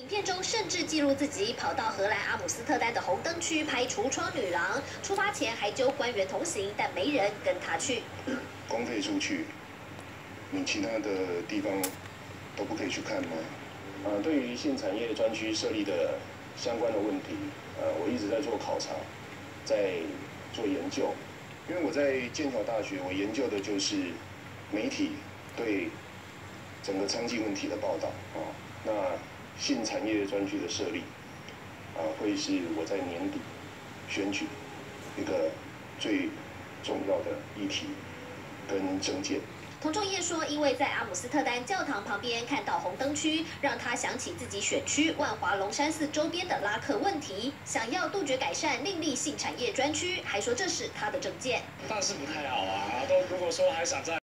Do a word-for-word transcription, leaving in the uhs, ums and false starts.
影片中甚至记录自己跑到荷兰阿姆斯特丹的红灯区拍橱窗女郎，出发前还揪官员同行，但没人跟他去。 公费出去，你其他的地方都不可以去看吗？啊，对于性产业专区设立的相关的问题，呃，我一直在做考察，在做研究。因为我在剑桥大学，我研究的就是媒体对整个娼妓问题的报道啊。那性产业专区的设立，啊，会是我在年底选举一个最重要的议题跟政见。 童仲彦说，因为在阿姆斯特丹教堂旁边看到红灯区，让他想起自己选区万华龙山寺周边的拉客问题，想要杜绝改善，另立性产业专区，还说这是他的政见。 当然是不太好啊，都如果说还想在。